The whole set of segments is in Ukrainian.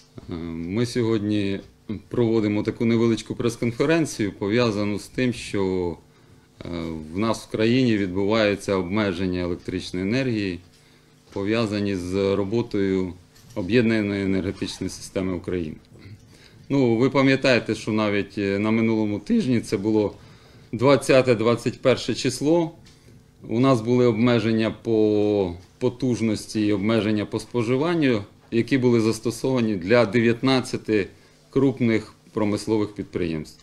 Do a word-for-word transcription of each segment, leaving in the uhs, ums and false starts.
Ми сьогодні проводимо таку невеличку прес-конференцію, пов'язану з тим, що в нас в країні відбувається обмеження електричної енергії, пов'язані з роботою Об'єднаної енергетичної системи України. Ну, ви пам'ятаєте, що навіть на минулому тижні, це було двадцяте двадцять перше число, у нас були обмеження по потужності і обмеження по споживанню, які були застосовані для дев'ятнадцяти крупних промислових підприємств.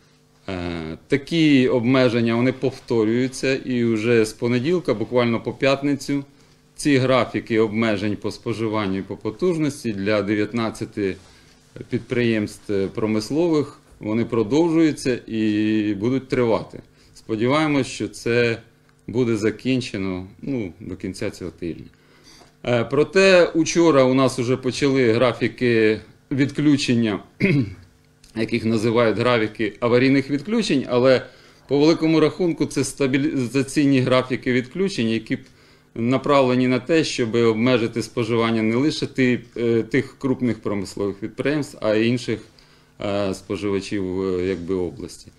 Такі обмеження вони повторюються, і вже з понеділка, буквально по п'ятницю, ці графіки обмежень по споживанню і по потужності для дев'ятнадцяти підприємств промислових, вони продовжуються і будуть тривати. Сподіваємось, що це буде закінчено ну, до кінця цього тижня. Проте учора у нас вже почали графіки відключення, яких називають графіки аварійних відключень, але по великому рахунку це стабілізаційні графіки відключень, які направлені на те, щоб обмежити споживання не лише тих крупних промислових підприємств, а й інших споживачів якби, області.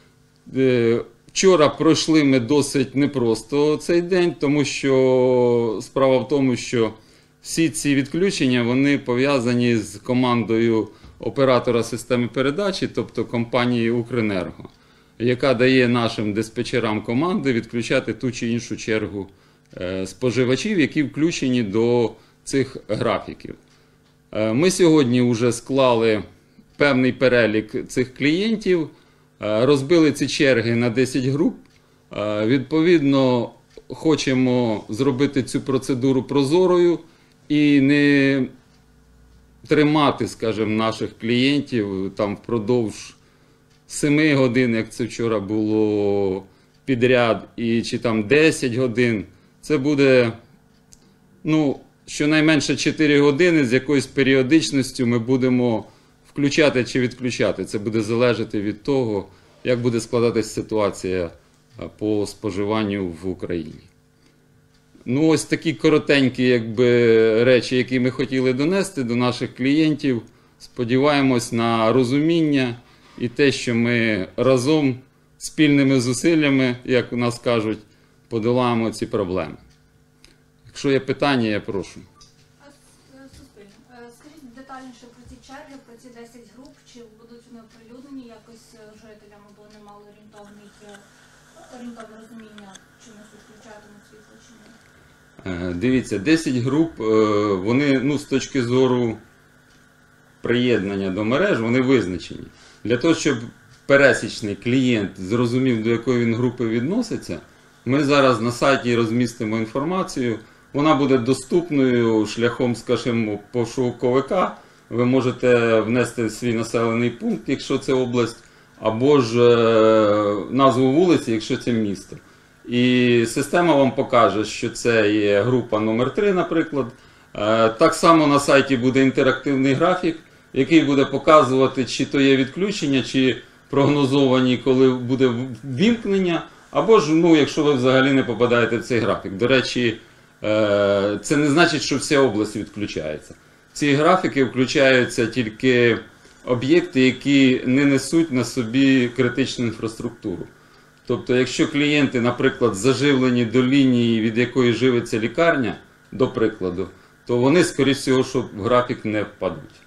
Вчора пройшли ми досить непросто цей день, тому що справа в тому, що всі ці відключення вони пов'язані з командою оператора системи передачі, тобто компанії «Укренерго», яка дає нашим диспетчерам команди відключати ту чи іншу чергу споживачів, які включені до цих графіків. Ми сьогодні вже склали певний перелік цих клієнтів, розбили ці черги на десять груп. Відповідно, хочемо зробити цю процедуру прозорою і не тримати, скажімо, наших клієнтів там впродовж семи годин, як це вчора було підряд, і, чи там десять годин. Це буде, ну, щонайменше чотири години, з якоюсь періодичністю ми будемо включати чи відключати. Це буде залежати від того, як буде складатися ситуація по споживанню в Україні. Ну, ось такі коротенькі якби, речі, які ми хотіли донести до наших клієнтів. Сподіваємось на розуміння і те, що ми разом спільними зусиллями, як у нас кажуть, подолаємо ці проблеми. Якщо є питання, я прошу. Скажіть детальніше про ці черги, про ці десять груп, чи будуть вони оприлюднені якось жителям, або не мали орієнтовне розуміння, чи не відключатимуть світло, чи ні? Дивіться, десять груп, вони ну, з точки зору приєднання до мереж, вони визначені. Для того, щоб пересічний клієнт зрозумів, до якої він групи відноситься, ми зараз на сайті розмістимо інформацію. Вона буде доступною шляхом, скажімо, пошуковика. Ви можете внести свій населений пункт, якщо це область, або ж назву вулиці, якщо це місто. І система вам покаже, що це є група номер три, наприклад. Так само на сайті буде інтерактивний графік, який буде показувати, чи то є відключення, чи прогнозовані, коли буде ввімкнення, або ж, ну, якщо ви взагалі не попадаєте в цей графік. До речі, це не значить, що вся область відключається. Ці графіки включаються тільки об'єкти, які не несуть на собі критичну інфраструктуру. Тобто, якщо клієнти, наприклад, заживлені до лінії, від якої живиться лікарня, до прикладу, то вони, скоріш всього, що в графік не впадуть.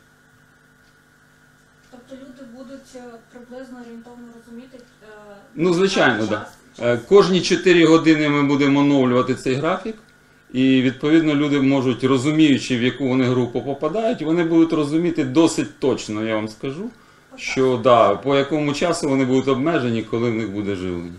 Тобто люди будуть приблизно орієнтовно розуміти? Ну, звичайно, так. Да. Кожні чотири години ми будемо оновлювати цей графік. І, відповідно, люди можуть, розуміючи, в яку вони групу попадають, вони будуть розуміти досить точно, я вам скажу, що, да, по якому часу вони будуть обмежені, коли в них буде живлення.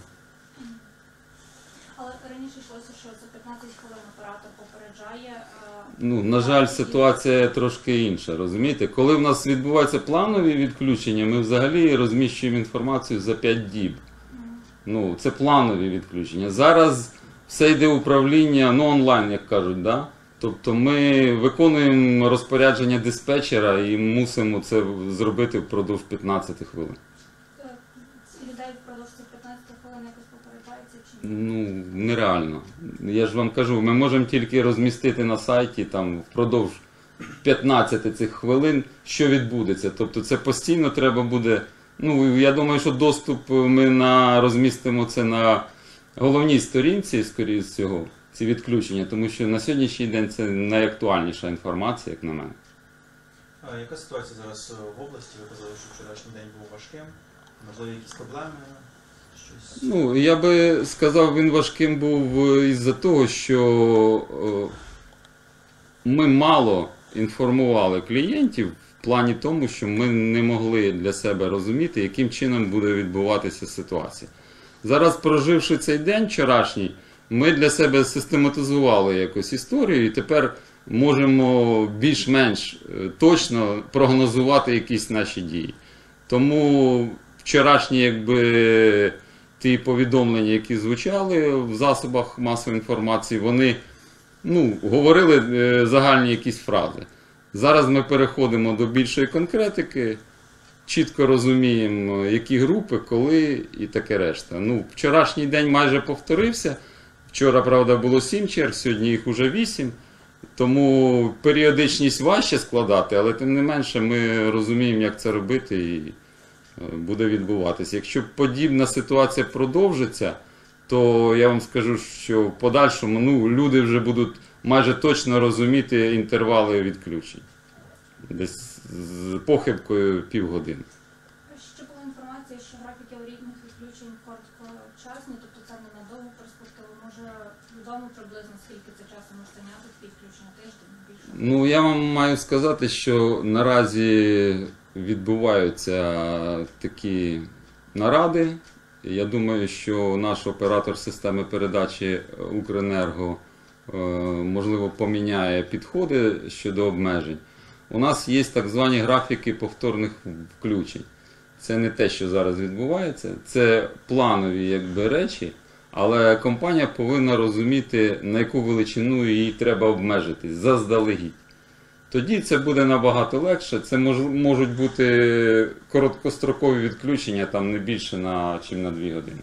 Але раніше йшлося, що за п'ятнадцять хвилин оператор попереджає. Ну, на жаль, ситуація трошки інша, розумієте? Коли в нас відбуваються планові відключення, ми взагалі розміщуємо інформацію за п'ять діб. Ну, це планові відключення. Зараз все йде управління, ну, онлайн, як кажуть, да? Тобто ми виконуємо розпорядження диспетчера і мусимо це зробити впродовж п'ятнадцяти хвилин. Людей впродовж цих п'ятнадцяти хвилин якось попереджається чи ні? Ну, нереально. Я ж вам кажу, ми можемо тільки розмістити на сайті там впродовж п'ятнадцять цих хвилин, що відбудеться. Тобто це постійно треба буде. Ну, я думаю, що доступ ми на, розмістимо це на головній сторінці, скоріше всього, ці відключення, тому що на сьогоднішній день це найактуальніша інформація, як на мене. А яка ситуація зараз в області? Ви казали, що вчорашній день був важким. Можливо, якісь проблеми? Щось? Ну, я би сказав, він важким був із-за того, що ми мало інформували клієнтів в плані тому, що ми не могли для себе розуміти, яким чином буде відбуватися ситуація. Зараз, проживши цей день вчорашній, ми для себе систематизували якусь історію і тепер можемо більш-менш точно прогнозувати якісь наші дії. Тому вчорашні, якби, ті повідомлення, які звучали в засобах масової інформації, вони, ну, говорили е, загальні якісь фрази. Зараз ми переходимо до більшої конкретики, чітко розуміємо, які групи, коли і таке решта. Ну, вчорашній день майже повторився. Вчора, правда, було сім черг, сьогодні їх уже вісім. Тому періодичність важче складати, але тим не менше ми розуміємо, як це робити і буде відбуватися. Якщо подібна ситуація продовжиться, то я вам скажу, що в подальшому, ну, люди вже будуть майже точно розуміти інтервали відключень. Десь з похибкою півгодини. Ще була інформація, що графіки аварійних відключень короткочасні, тобто це не на довгу перспективу. Може, відомо приблизно, скільки це часу може зайняти відключення, тиждень, більше? Ну, я вам маю сказати, що наразі відбуваються такі наради. Я думаю, що наш оператор системи передачі Укренерго, можливо, поміняє підходи щодо обмежень. У нас є так звані графіки повторних включень. Це не те, що зараз відбувається, це планові, якби, речі, але компанія повинна розуміти, на яку величину її треба обмежити заздалегідь. Тоді це буде набагато легше. Це мож, можуть бути короткострокові відключення, там не більше, на, чим на дві години.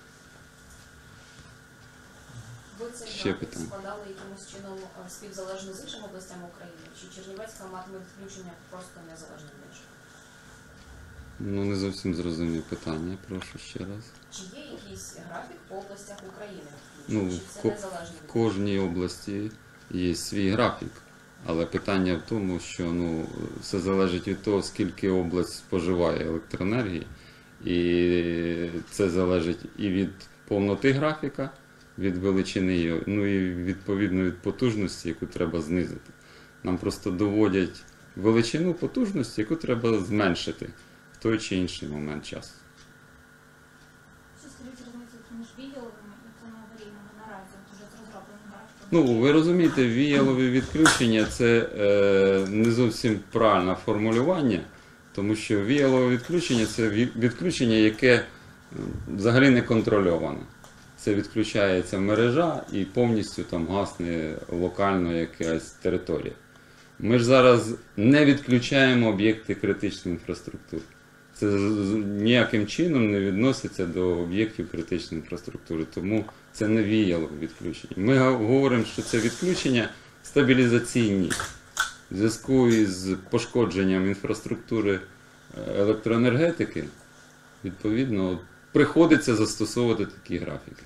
Ви цей Ще графік питання. складали якимось чином е, співзалежно з іншими областями України? Чи Чернівецька матиме відключення просто незалежно від інших? Ну, не зовсім зрозумів питання, прошу ще раз. Чи є якийсь графік по областях України? Ну, Чи це ко- незалежно В від кожній області є свій графік. Але питання в тому, що, ну, все залежить від того, скільки область споживає електроенергії. І це залежить і від повноти графіка, від величини, його, ну і відповідно від потужності, яку треба знизити. Нам просто доводять величину потужності, яку треба зменшити в той чи інший момент часу. Що скажіть різницю між віяловими і цими аварійними наразі, от уже з розробленим графіком? Ну, ви розумієте, віялові відключення – це е, не зовсім правильне формулювання, тому що віялове відключення – це ві- відключення, яке е, взагалі не контрольоване. Це відключається мережа і повністю там гасне локально якась територія. Ми ж зараз не відключаємо об'єкти критичної інфраструктури. Це з- з- ніяким чином не відноситься до об'єктів критичної інфраструктури, тому це не віялове відключення. Ми га- говоримо, що це відключення стабілізаційні. В зв'язку із пошкодженням інфраструктури е, електроенергетики, відповідно, приходиться застосовувати такі графіки.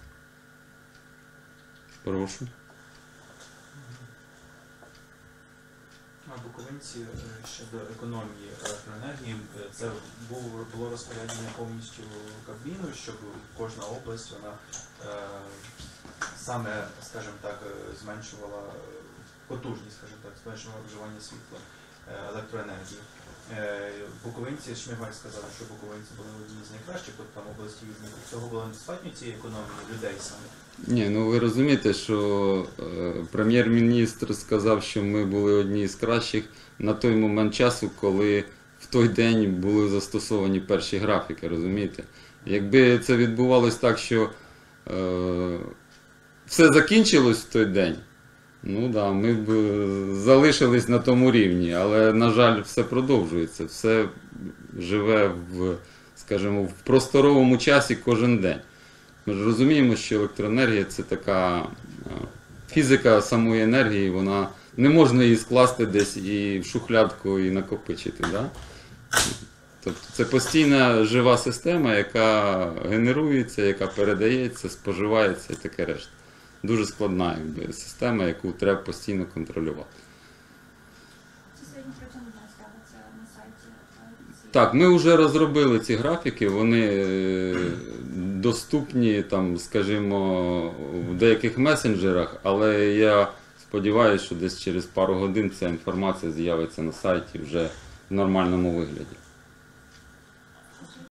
Прошу. А буковинці е, щодо економії електроенергії, е, це було, було розпорядження повністю Кабміну, щоб кожна область вона е, саме, скажімо так, е, зменшувала потужність, скажімо так, зменшувала вживання світла, е, електроенергії. Е, Буковинці, Шмигаль сказали, що буковинці були одні з найкращих, тобто там області від цього було недостатньо цієї економії людей саме. Ні, ну ви розумієте, що е, прем'єр-міністр сказав, що ми були одні з кращих на той момент часу, коли в той день були застосовані перші графіки, розумієте? Якби це відбувалось так, що е, все закінчилось в той день, ну да, ми б е, залишились на тому рівні, але, на жаль, все продовжується, все живе в, скажімо, в просторовому часі кожен день. Ми ж розуміємо, що електроенергія – це така е, фізика самої енергії, вона не можна її скласти десь і в шухлядку і накопичити. Да? Тобто це постійна жива система, яка генерується, яка передається, споживається і таке решта. Дуже складна якби, система, яку треба постійно контролювати. Це сьогодні протягом дня з'явиться на сайті. е, ці- Так, ми вже розробили ці графіки, вони е, доступні, там, скажімо, в деяких месенджерах, але я сподіваюся, що десь через пару годин ця інформація з'явиться на сайті вже в нормальному вигляді.